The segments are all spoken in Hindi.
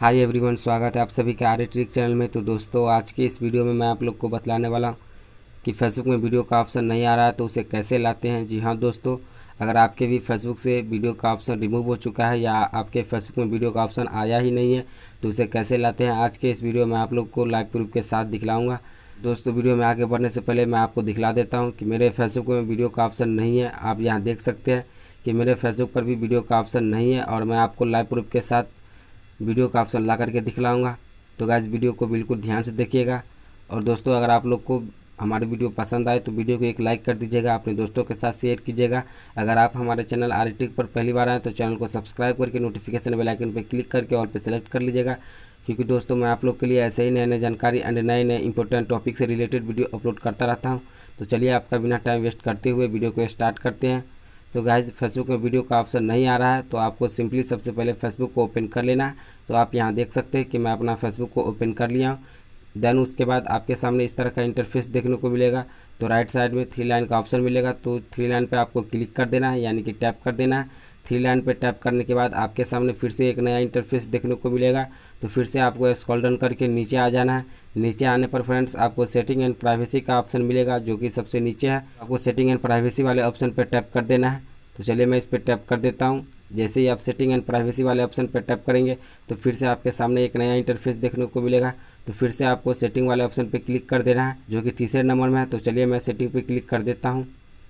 हाय एवरीवन, स्वागत है आप सभी के आर्य ट्रिक चैनल में। तो दोस्तों, आज की इस वीडियो में मैं आप लोग को बतलाने वाला हूं कि फेसबुक में वीडियो का ऑप्शन नहीं आ रहा है तो उसे कैसे लाते हैं। जी हाँ दोस्तों, अगर आपके भी फेसबुक से वीडियो का ऑप्शन रिमूव हो चुका है या आपके फेसबुक में वीडियो का ऑप्शन आया ही नहीं है तो उसे कैसे लाते हैं, आज के इस वीडियो में आप लोग को लाइव प्रूफ के साथ दिखलाऊँगा। दोस्तों, वीडियो में आगे बढ़ने से पहले मैं आपको दिखला देता हूँ कि मेरे फेसबुक में वीडियो का ऑप्शन नहीं है। आप यहाँ देख सकते हैं कि मेरे फेसबुक पर भी वीडियो का ऑप्शन नहीं है और मैं आपको लाइव प्रूफ के साथ वीडियो का ऑप्शन ला करके दिखलाऊंगा। तो गाइस, वीडियो को बिल्कुल ध्यान से देखिएगा। और दोस्तों, अगर आप लोग को हमारी वीडियो पसंद आए तो वीडियो को एक लाइक कर दीजिएगा, अपने दोस्तों के साथ शेयर कीजिएगा। अगर आप हमारे चैनल आर्य ट्रिक पर पहली बार आए तो चैनल को सब्सक्राइब करके नोटिफिकेशन बेल आइकन पर क्लिक करके ऑल पे सेलेक्ट कर लीजिएगा, क्योंकि दोस्तों मैं आप लोग के लिए ऐसे ही नए नए जानकारी एंड नए नए इंपॉर्टेंट टॉपिक से रिलेटेड वीडियो अपलोड करता रहता हूँ। तो चलिए, आपका बिना टाइम वेस्ट करते हुए वीडियो को स्टार्ट करते हैं। तो गाइस, फेसबुक में वीडियो का ऑप्शन नहीं आ रहा है तो आपको सिंपली सबसे पहले फेसबुक को ओपन कर लेना है। तो आप यहाँ देख सकते हैं कि मैं अपना फेसबुक को ओपन कर लिया हूँ। देन उसके बाद आपके सामने इस तरह का इंटरफेस देखने को मिलेगा। तो राइट साइड में 3 लाइन का ऑप्शन मिलेगा, तो 3 लाइन पे आपको क्लिक कर देना है, यानी कि टैप कर देना है। 3 लाइन पे टैप करने के बाद आपके सामने फिर से एक नया इंटरफेस देखने को मिलेगा। तो फिर से आपको स्क्रॉल डाउन करके नीचे आ जाना है। नीचे आने पर फ्रेंड्स आपको सेटिंग एंड प्राइवेसी का ऑप्शन मिलेगा, जो कि सबसे नीचे है। आपको सेटिंग एंड प्राइवेसी वाले ऑप्शन पर टैप कर देना है। तो चलिए, मैं इस पर टैप कर देता हूँ। जैसे ही आप सेटिंग एंड प्राइवेसी वाले ऑप्शन पर टैप करेंगे तो फिर से आपके सामने एक नया इंटरफेस देखने को मिलेगा। तो फिर से आपको सेटिंग वाले ऑप्शन पे क्लिक कर देना है, जो कि तीसरे नंबर में है। तो चलिए, मैं सेटिंग पे क्लिक कर देता हूँ।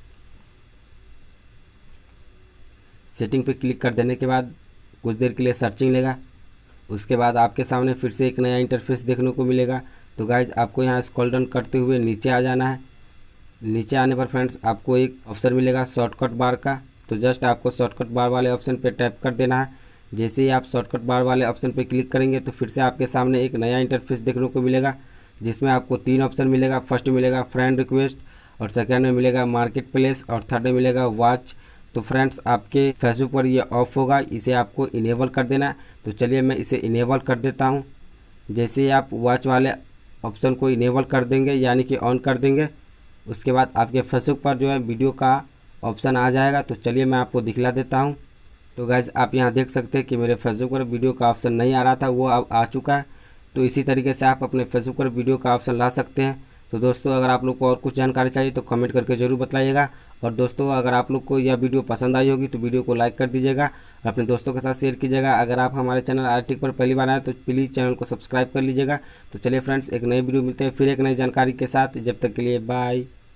सेटिंग पे क्लिक कर देने के बाद कुछ देर के लिए सर्चिंग लेगा। उसके बाद आपके सामने फिर से एक नया इंटरफेस देखने को मिलेगा। तो गाइज, आपको यहाँ स्क्रॉल डाउन करते हुए नीचे आ जाना है। नीचे आने पर फ्रेंड्स आपको एक ऑप्शन मिलेगा शॉर्टकट बार का। तो जस्ट आपको शॉर्टकट बार वाले ऑप्शन पे टैप कर देना है। जैसे ही आप शॉर्टकट बार वाले ऑप्शन पे क्लिक करेंगे तो फिर से आपके सामने एक नया इंटरफेस देखने को मिलेगा, जिसमें आपको 3 ऑप्शन मिलेगा। फर्स्ट मिलेगा फ्रेंड रिक्वेस्ट, और सेकंड में मिलेगा मार्केट प्लेस, और थर्ड में मिलेगा वॉच। तो फ्रेंड्स, आपके फेसबुक पर ये ऑफ होगा, इसे आपको इनेबल कर देना है। तो चलिए, मैं इसे इनेबल कर देता हूँ। जैसे ही आप वॉच वाले ऑप्शन को इनेबल कर देंगे, यानी कि ऑन कर देंगे, उसके बाद आपके फेसबुक पर जो है वीडियो का ऑप्शन आ जाएगा। तो चलिए, मैं आपको दिखला देता हूँ। तो गाइज, आप यहाँ देख सकते हैं कि मेरे फेसबुक पर वीडियो का ऑप्शन नहीं आ रहा था, वो अब आ चुका है। तो इसी तरीके से आप अपने फेसबुक पर वीडियो का ऑप्शन ला सकते हैं। तो दोस्तों, अगर आप लोग को और कुछ जानकारी चाहिए तो कमेंट करके ज़रूर बताइएगा। और दोस्तों, अगर आप लोग को यह वीडियो पसंद आई होगी तो वीडियो को लाइक कर दीजिएगा और अपने दोस्तों के साथ शेयर कीजिएगा। अगर आप हमारे चैनल आर्य ट्रिक पर पहली बार आए तो प्लीज़ चैनल को सब्सक्राइब कर लीजिएगा। तो चलिए फ्रेंड्स, एक नई वीडियो मिलते हैं फिर एक नई जानकारी के साथ। जब तक के लिए बाय।